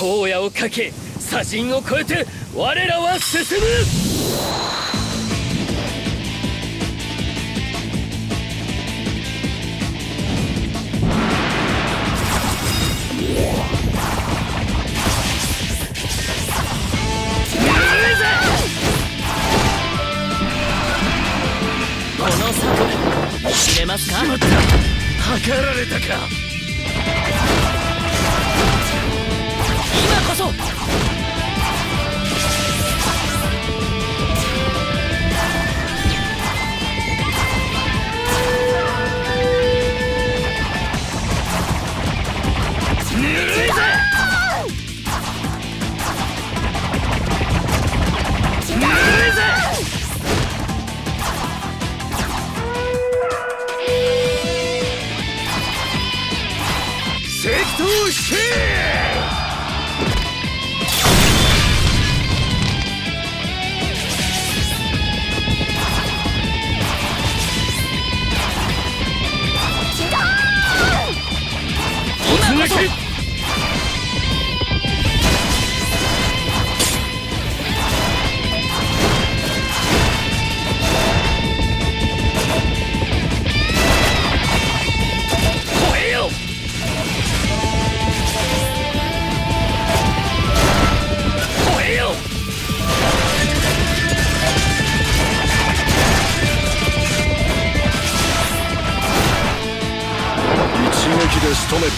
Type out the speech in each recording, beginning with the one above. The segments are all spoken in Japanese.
荒野をかけ砂塵を越えて我らは進む。この策知れますか。しまった、計られたか。今こそ。ぬるいぜ。ぬるいぜ。石頭して今こそ。 一撃で仕留める。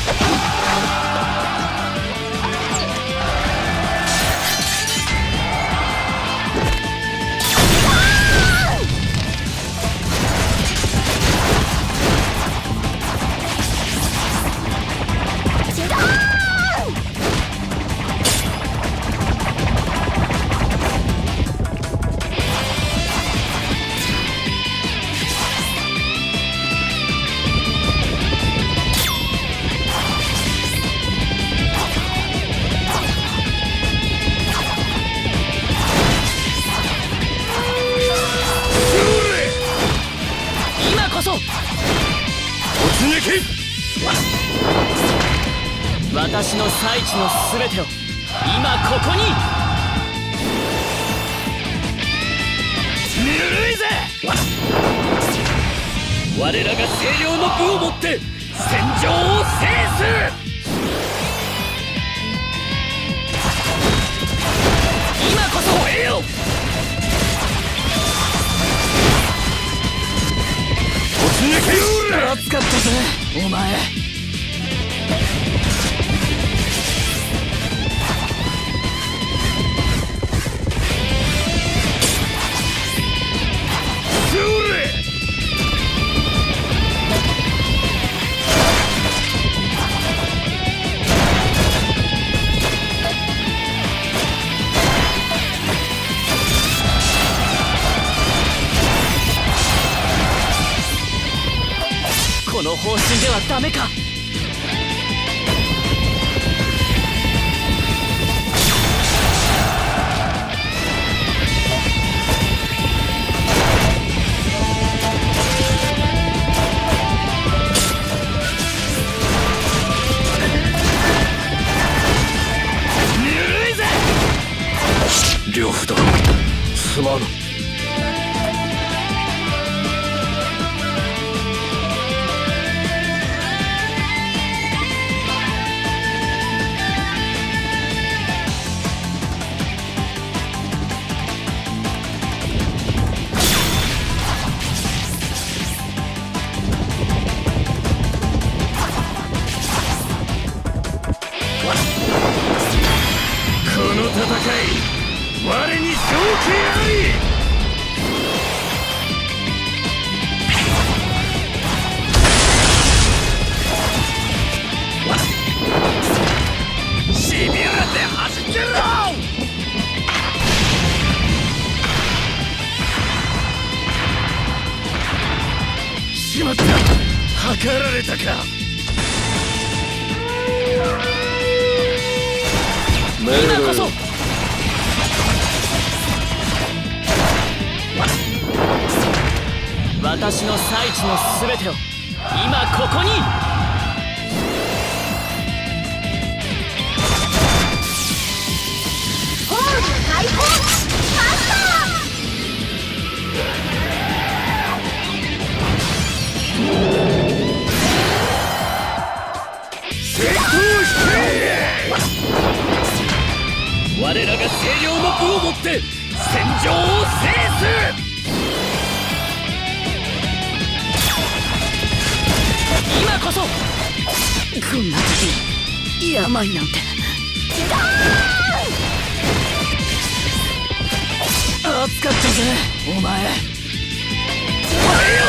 私の最地のすべてを今ここに。ぬるいぜ。我らが清涼の武をもって戦場を制す。今こそ燃えよ。突撃。熱かったぜお前。この方針ではダメか。ぬるいぜ。 両夫だ、すまぬ。 この戦い、我に勝機あり。しびれて走ってろ。しまった、計られたか。今こそ。私の最地のすべてを今ここに。 我らが清涼の武をもって戦場を制す。今こそこんな時に病なんて。熱かったぜお前。